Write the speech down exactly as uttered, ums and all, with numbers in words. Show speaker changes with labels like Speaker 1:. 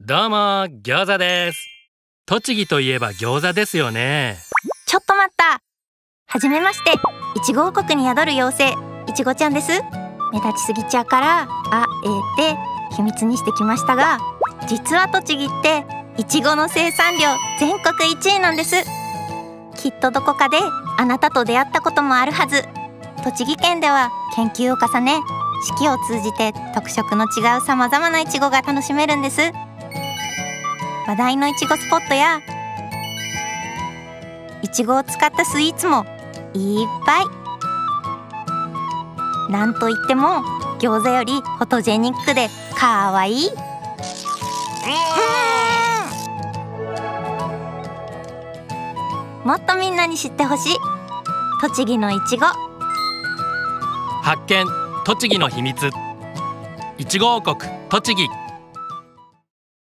Speaker 1: どうも、餃子です。栃木といえば餃子ですよね。
Speaker 2: ちょっと待った。はじめまして、いちご王国に宿る妖精、いちごちゃんです。目立ちすぎちゃうからあえて秘密にしてきましたが、実は栃木っていちごの生産量全国いちいなんです。きっとどこかであなたと出会ったこともあるはず。栃木県では研究を重ね、四季を通じて特色の違うさまざまないちごが楽しめるんです。話題のいちごスポットやいちごを使ったスイーツもいっぱい。なんといっても餃子よりフォトジェニックでかわいい。もっとみんなに知ってほしい栃木のいちご。
Speaker 1: 発見、栃木の秘密。いちご王国栃木。